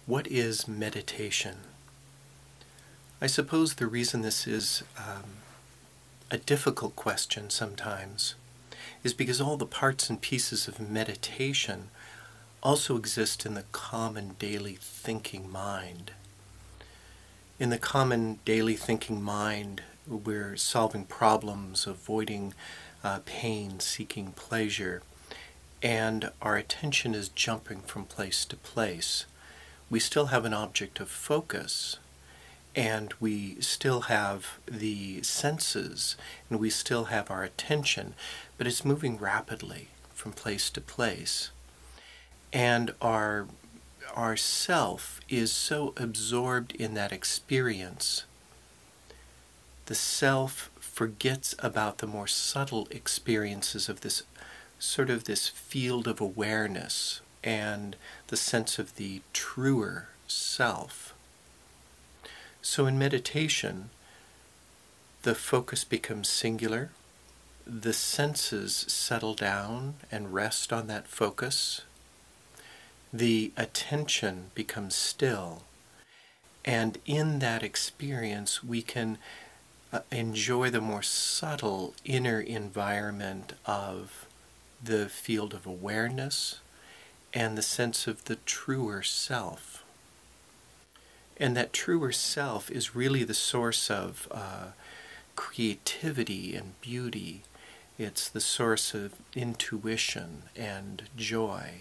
What is meditation? I suppose the reason this is a difficult question sometimes is because all the parts and pieces of meditation also exist in the common daily thinking mind. In the common daily thinking mind, we're solving problems, avoiding pain, seeking pleasure, and our attention is jumping from place to place. We still have an object of focus, and we still have the senses, and we still have our attention, but it's moving rapidly from place to place. And our self is so absorbed in that experience, the self forgets about the more subtle experiences of this field of awareness and the sense of the truer self. So in meditation, the focus becomes singular, the senses settle down and rest on that focus, the attention becomes still, and in that experience we can enjoy the more subtle inner environment of the field of awareness and the sense of the truer self. And that truer self is really the source of creativity and beauty. It's the source of intuition and joy.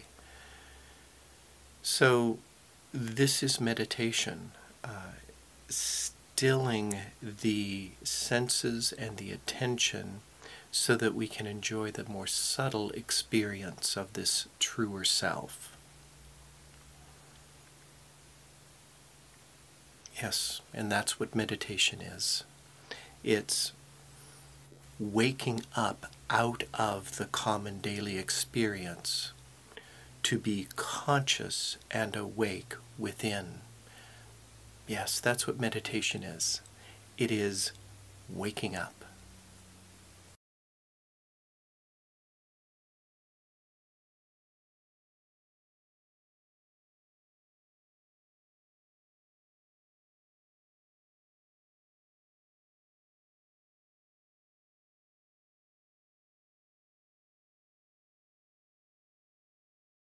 So this is meditation, stilling the senses and the attention so that we can enjoy the more subtle experience of this truer self. Yes, and that's what meditation is. It's waking up out of the common daily experience to be conscious and awake within. Yes, that's what meditation is. It is waking up.